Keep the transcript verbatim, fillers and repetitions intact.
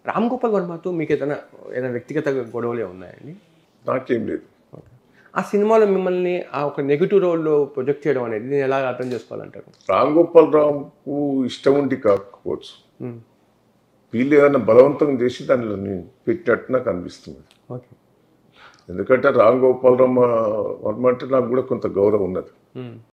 రామ్ గోపాల్ వర్మతో మీకు ఏదైనా ఏదైనా వ్యక్తిగత గొడవలే ఉన్నాయండి? నాకేం లేదు. ఆ సినిమాలో మిమ్మల్ని ఆ ఒక నెగిటివ్ రోల్లో ప్రొజెక్ట్ చేయడం అనేది నేను ఎలా అర్థం చేసుకోవాలంటారు? రామ్ గోపాల్ రావుకు ఇష్టం ఉండి కాకపోవచ్చు, వీళ్ళు ఏదైనా బలవంతం చేసి దానిలో నేను పెట్టినట్టు నాకు అనిపిస్తుంది. ఓకే. ఎందుకంటే రామ్ గోపాల్ రామ వర్మ అంటే నాకు కూడా కొంత గౌరవం ఉన్నది.